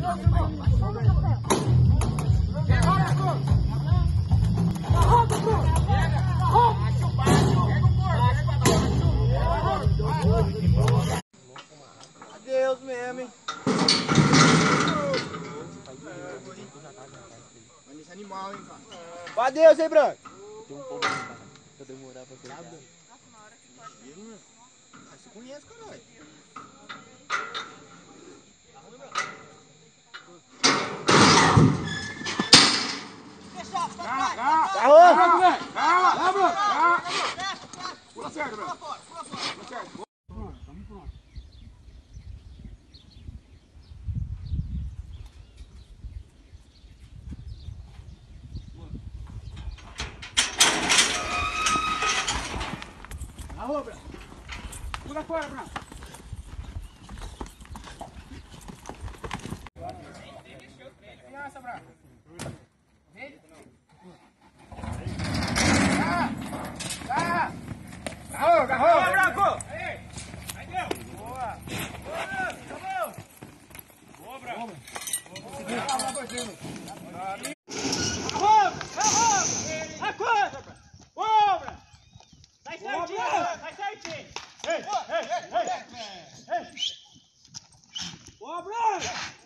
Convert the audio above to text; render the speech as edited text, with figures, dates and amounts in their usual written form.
Adeus mesmo, hein? Olha esse animal, hein, cara? Adeus, hein, Branco? Tem um pouco, cara. Se eu demorar pra pegar. Nossa, na hora que pode vir. Você conhece, caralho. Fechado, tá atrás. Calma, calma. Pula certo, Bruno. Pula certo. Pronto, estamos prontos. Na rua, Bruno. Pula fora, Bruno. Criança, Bruno. Vem. Agarrou, Branco! Aí deu! Boa! Boa! Boa, Branco! A coisa! Boa, Branco! Sai certinho! Sai certinho! Ei! Boa, Branco!